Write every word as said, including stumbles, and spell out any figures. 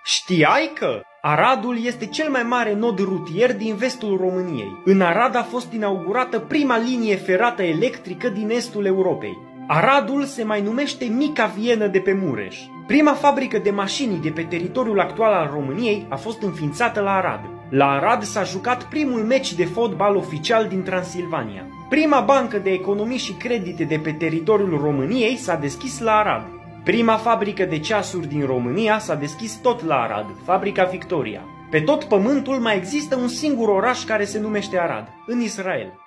Știai că Aradul este cel mai mare nod rutier din vestul României. În Arad a fost inaugurată prima linie ferată electrică din estul Europei. Aradul se mai numește Mica Vienă de pe Mureș. Prima fabrică de mașini de pe teritoriul actual al României a fost înființată la Arad. La Arad s-a jucat primul meci de fotbal oficial din Transilvania. Prima bancă de economii și credite de pe teritoriul României s-a deschis la Arad. Prima fabrică de ceasuri din România s-a deschis tot la Arad, fabrica Victoria. Pe tot pământul mai există un singur oraș care se numește Arad, în Israel.